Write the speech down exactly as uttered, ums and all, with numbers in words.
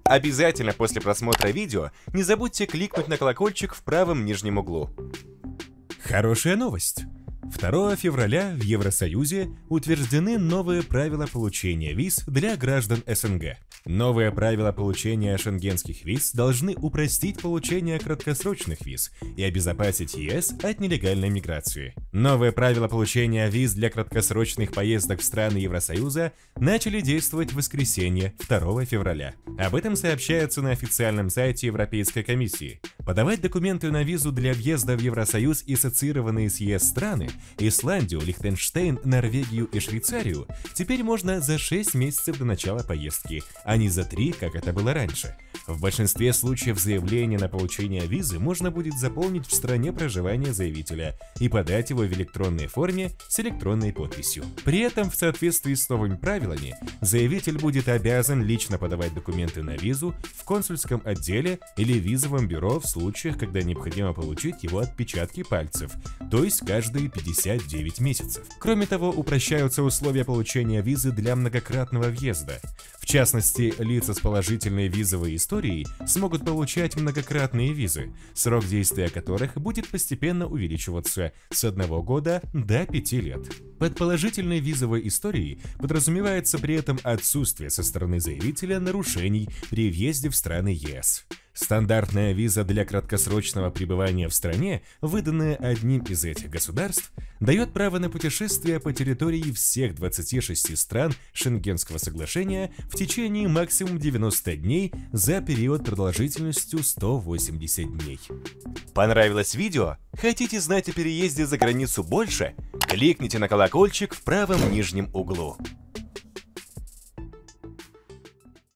Обязательно после просмотра видео не забудьте кликнуть на колокольчик в правом нижнем углу. Хорошая новость! второго февраля в Евросоюзе утверждены новые правила получения виз для граждан СНГ. Новые правила получения шенгенских виз должны упростить получение краткосрочных виз и обезопасить ЕС от нелегальной миграции. Новые правила получения виз для краткосрочных поездок в страны Евросоюза начали действовать в воскресенье, второго февраля. Об этом сообщается на официальном сайте Европейской комиссии. Подавать документы на визу для въезда в Евросоюз и ассоциированные с ЕС страны – Исландию, Лихтенштейн, Норвегию и Швейцарию – теперь можно за шесть месяцев до начала поездки, а не за три, как это было раньше. В большинстве случаев заявление на получение визы можно будет заполнить в стране проживания заявителя и подать его в электронной форме с электронной подписью. При этом, в соответствии с новыми правилами, заявитель будет обязан лично подавать документы на визу в консульском отделе или визовом бюро в случаях, когда необходимо получить его отпечатки пальцев, то есть каждые пятьдесят девять месяцев. Кроме того, упрощаются условия получения визы для многократного въезда. В частности, лица с положительной визовой историей смогут получать многократные визы, срок действия которых будет постепенно увеличиваться с одного года до пяти лет. Под положительной визовой историей подразумевается при этом отсутствие со стороны заявителя нарушений при въезде в страны ЕС. Стандартная виза для краткосрочного пребывания в стране, выданная одним из этих государств, дает право на путешествие по территории всех двадцати шести стран Шенгенского соглашения в течение максимум девяноста дней за период продолжительностью сто восемьдесят дней. Понравилось видео? Хотите знать о переезде за границу больше? Кликните на колокольчик в правом нижнем углу.